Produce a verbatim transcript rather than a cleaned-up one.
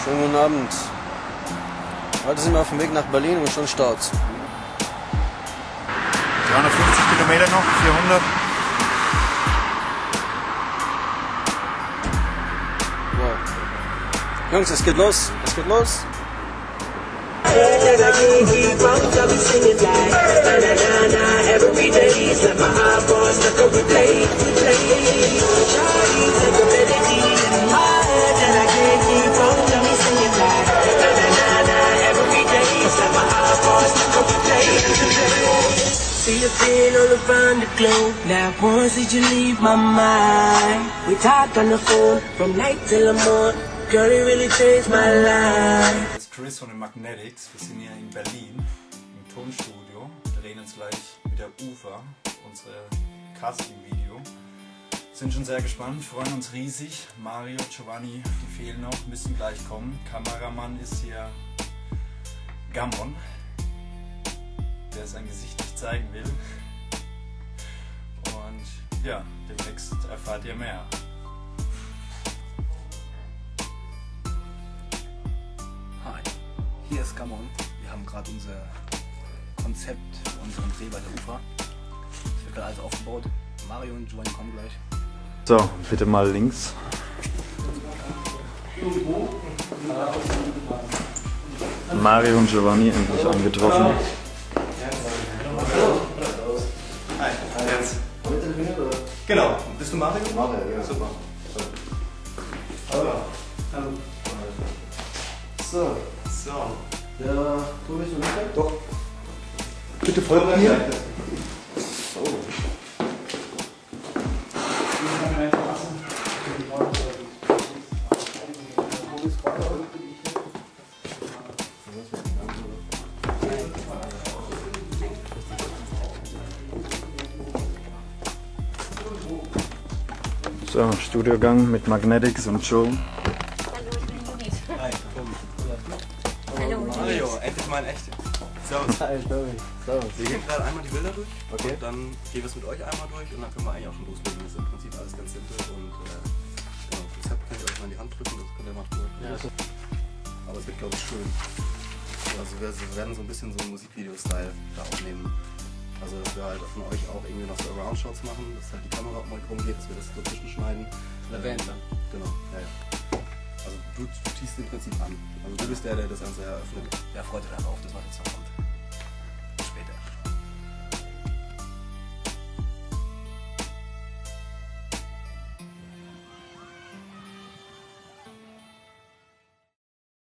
Schönen guten Abend. Heute sind wir auf dem Weg nach Berlin und schon staut's. dreihundertfünfzig Kilometer noch, vierhundert. Wow. Jungs, es geht los. Es geht los. See you been all around the globe. Now once did you leave my mind? We talked on the phone from night till the morning. Girl, it really changed my life. Das ist Chris von den Magnetics. Wir sind hier in Berlin im Tonstudio. Wir drehen uns gleich mit der Ufer unsere Casting-Video. Sind schon sehr gespannt, freuen uns riesig. Mario, Giovanni, die fehlen noch, müssen gleich kommen. Kameramann ist hier Gammon, der sein Gesicht nicht zeigen will. Und ja, demnächst erfahrt ihr mehr. Hi, hier ist Gammon. Wir haben gerade unser Konzept für unseren Dreh bei der Ufer. Es wird gerade alles aufgebaut. Mario und Giovanni kommen gleich. So, bitte mal links. Mario und Giovanni endlich angetroffen. Hi, Jens. Genau, bist du Mario? Mario, ja. Super. Hallo. Hallo. So. So. Der Tobi ist noch nicht weg? Doch. Bitte folgt mir. So. So, Studiogang mit Magnetics und Joe. Hi, Tobi. Hallo. Mario, endlich mal ein echt. Servus. Hi, Tobi. Servus. Wir gehen gerade einmal die Bilder durch. Okay. Und dann gehen wir es mit euch einmal durch und dann können wir eigentlich auch schon loslegen. Das ist im Prinzip alles ganz simpel und äh, genau, das Rezept könnt ihr euch mal in die Hand drücken, das könnt ihr mal tun. Ja. Aber es wird, glaube ich, schön. Also wir werden so ein bisschen so einen Musikvideo-Style da aufnehmen. Also dass wir halt von euch auch irgendwie noch so Around-Shots machen, dass halt die Kamera auch mal rumgeht, dass wir das dazwischen schneiden. Eine Band dann. Genau, ja, ja. Also du, du ziehst im Prinzip an. Also du bist der, der das Ganze eröffnet. Ja, freut euch darauf, das was jetzt noch kommt.